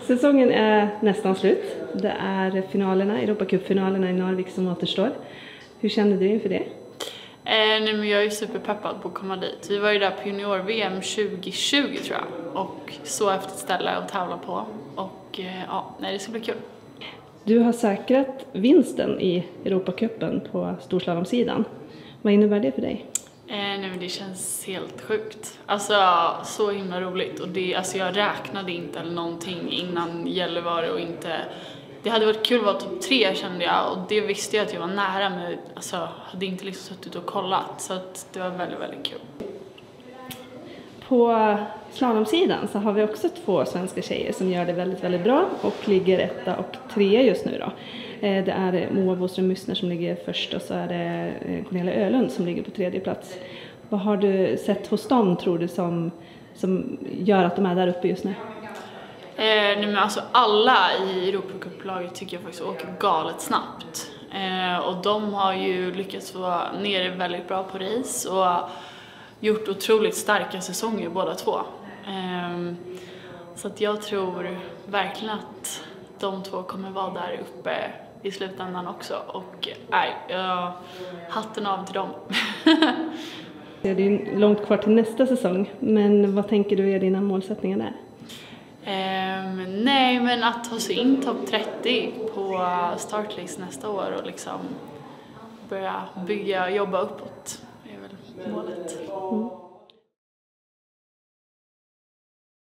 Säsongen är nästan slut. Det är finalerna, Europacupfinalerna i Narvik som återstår. Hur kände du inför det? Nej, men jag är superpeppad på att komma dit. Vi var ju där på junior-VM 2020 tror jag. Och så efter ett ställe att tävla på. Och det ska bli kul. Du har säkrat vinsten i Europacupen på storslalomsidan. Vad innebär det för dig? Nej, men det känns helt sjukt. Alltså, så himla roligt. Och jag räknade inte eller någonting innan Gällivare och inte... Det hade varit kul att vara topp 3 kände jag, och det visste jag att jag var nära, men hade inte liksom suttit och kollat, så att det var väldigt, väldigt kul. På slalomsidan så har vi också 2 svenska tjejer som gör det väldigt, väldigt bra och ligger 1:a och 3:a just nu då. Det är Moa Boström-Müssner som ligger först, och så är det Cornelia Ölund som ligger på 3:e plats. Vad har du sett hos dem, tror du, som gör att de är där uppe just nu? Men alla i Europacupplaget tycker jag faktiskt åker galet snabbt. Och de har ju lyckats vara nere väldigt bra på race och gjort otroligt starka säsonger båda 2. Så att jag tror verkligen att de 2 kommer vara där uppe i slutändan också. Och hatten av till dem. Det är långt kvar till nästa säsong, men vad tänker du är dina målsättningar där? Nej, men att ta sig in topp 30 på startrace nästa år och liksom börja jobba uppåt är väl målet.